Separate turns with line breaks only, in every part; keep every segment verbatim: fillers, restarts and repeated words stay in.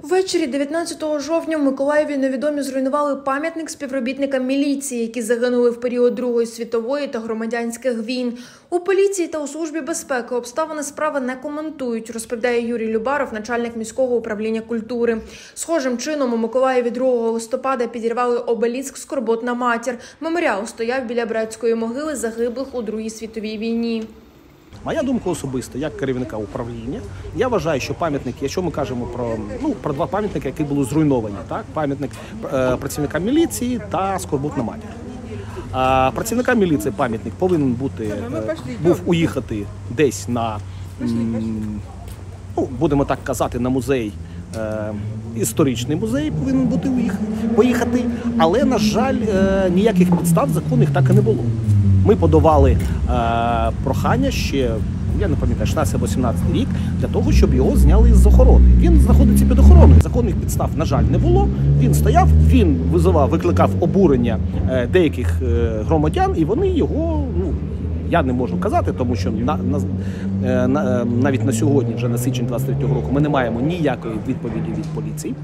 Ввечері дев'ятнадцятого жовтня в Миколаєві невідомі зруйнували пам'ятник співробітникам міліції, які загинули в період Другої світової та громадянських війн. У поліції та у Службі безпеки обставини справи не коментують, розповідає Юрій Любаров, начальник міського управління культури. Схожим чином у Миколаєві другого листопада підірвали обеліск «Скорботна матір». Меморіал стояв біля братської могили загиблих у Другій світовій війні.
Моя думка особиста, як керівника управління, я вважаю, що пам'ятники, якщо ми кажемо про, ну, про два пам'ятники, які були зруйновані, так? Пам'ятник е, працівникам міліції та «Скорботна матір». А працівникам міліції пам'ятник повинен бути, е, був уїхати десь на, м, ну, будемо так казати, на музей, е, історичний музей повинен бути поїхати, але, на жаль, е, ніяких підстав законних так і не було. Ми подавали е, прохання ще, я не пам'ятаю, шістнадцятий або сімнадцятий рік, для того, щоб його зняли з охорони. Він знаходиться під охороною. Законних підстав, на жаль, не було. Він стояв, він визивав, викликав обурення е, деяких е, громадян, і вони його, ну, я не можу казати, тому що на, на, е, на, навіть на сьогодні, вже на січень двадцять третього року, ми не маємо ніякої відповіді від поліції.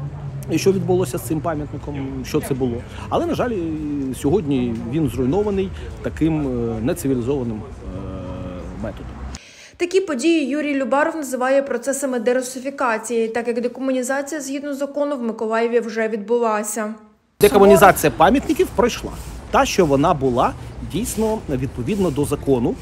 І що відбулося з цим пам'ятником, що це було. Але, на жаль, сьогодні він зруйнований таким нецивілізованим методом.
Такі події Юрій Любаров називає процесами дерусифікації, так як декомунізація, згідно закону, в Миколаєві вже відбулася.
Декомунізація пам'ятників пройшла. Та, що вона була дійсно відповідно до закону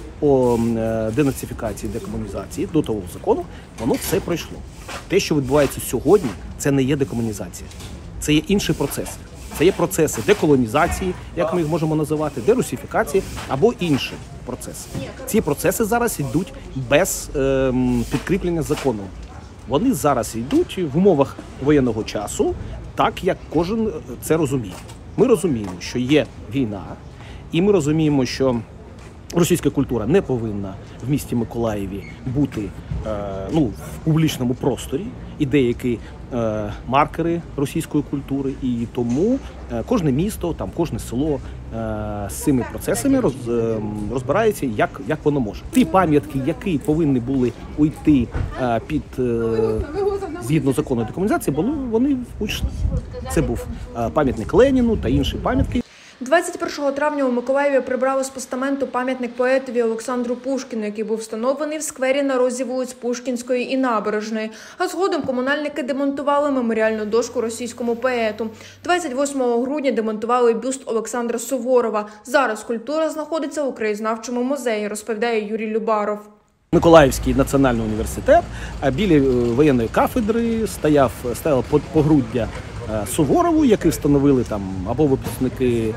о денацифікації, декомунізації, до того закону, воно все пройшло. Те, що відбувається сьогодні, це не є декомунізація. Це є інший процес. Це є процеси деколонізації, як ми їх можемо називати, дерусифікації або інші процеси. Ці процеси зараз йдуть без е, підкріплення законом. Вони зараз йдуть в умовах воєнного часу, так як кожен це розуміє. Ми розуміємо, що є війна, і ми розуміємо, що російська культура не повинна в місті Миколаєві бути е, ну, в публічному просторі, і деякі е, маркери російської культури, і тому е, кожне місто, там, кожне село е, з цими процесами роз, е, розбирається, як, як воно може. Ті пам'ятки, які повинні були уйти е, під, е, згідно закону декомунізації, були вони учні. Це був е, пам'ятник Леніну та інші пам'ятки.
двадцять першого травня у Миколаєві прибрали з постаменту пам'ятник поетові Олександру Пушкіну, який був встановлений в сквері на розі вулиць Пушкінської і Набережної. А згодом комунальники демонтували меморіальну дошку російському поету. двадцять восьмого грудня демонтували бюст Олександра Суворова. Зараз скульптура знаходиться у краєзнавчому музеї, розповідає Юрій Любаров.
Миколаївський національний університет, біля воєнної кафедри стояв, стояло погруддя Суворову, який встановили там або випускники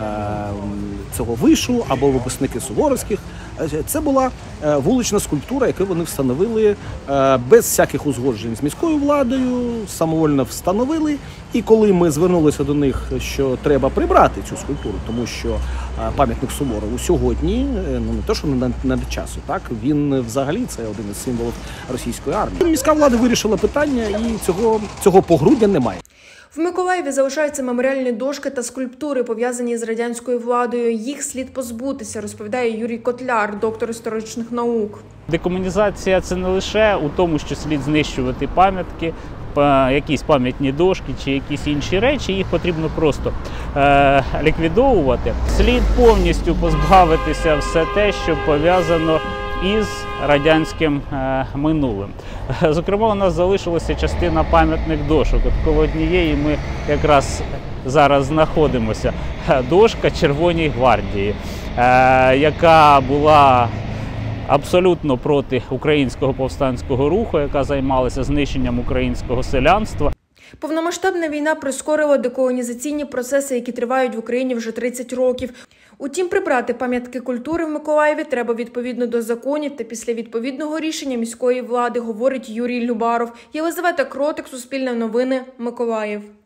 цього вишу, або випускники суворовських. Це була вулична скульптура, яку вони встановили без всяких узгоджень з міською владою, самовольно встановили. І коли ми звернулися до них, що треба прибрати цю скульптуру, тому що пам'ятник Суворову сьогодні, ну не те, що не на часу, так, він взагалі це один із символів російської армії. Міська влада вирішила питання, і цього, цього погруддя немає.
В Миколаєві залишаються меморіальні дошки та скульптури, пов'язані з радянською владою. Їх слід позбутися, розповідає Юрій Котляр, доктор історичних наук.
Декомунізація – це не лише у тому, що слід знищувати пам'ятки, якісь пам'ятні дошки чи якісь інші речі, їх потрібно просто е, ліквідовувати. Слід повністю позбавитися все те, що пов'язано із радянським е, минулим. Зокрема, у нас залишилася частина пам'ятних дошок. От коло однієї ми якраз зараз знаходимося. Дошка Червоній гвардії, е, яка була абсолютно проти українського повстанського руху, яка займалася знищенням українського селянства.
Повномасштабна війна прискорила деколонізаційні процеси, які тривають в Україні вже тридцять років. Утім, прибрати пам'ятки культури в Миколаєві треба відповідно до законів та після відповідного рішення міської влади, говорить Юрій Любаров. Єлизавета Кротик, Суспільне новини, Миколаїв.